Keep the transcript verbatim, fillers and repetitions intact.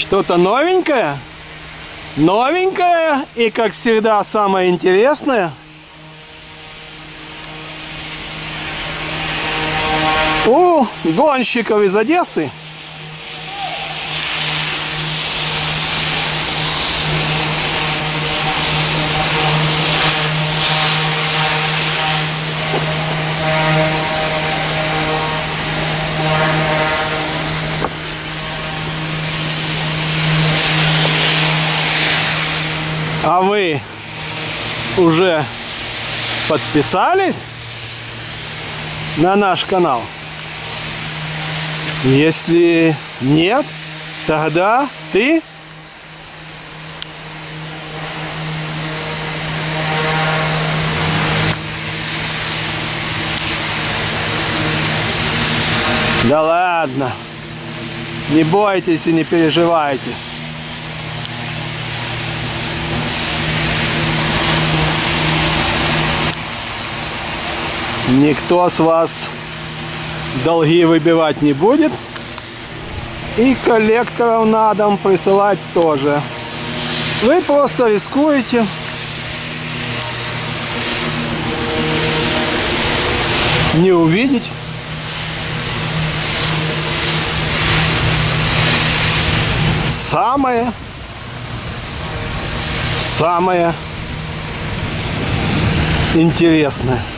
Что-то новенькое? Новенькое и, как всегда, самое интересное. У гонщиков из Одессы. А вы уже подписались на наш канал? Если нет, тогда ты да ладно, не бойтесь и не переживайте. Никто с вас долги выбивать не будет. И коллекторов на дом присылать тоже. Вы просто рискуете. Не увидеть. Самое, самое интересное.